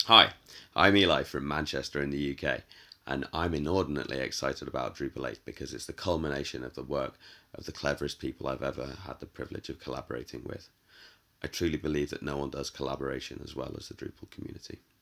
Hi, I'm Eli from Manchester in the UK, and I'm inordinately excited about Drupal 8 because it's the culmination of the work of the cleverest people I've ever had the privilege of collaborating with. I truly believe that no one does collaboration as well as the Drupal community.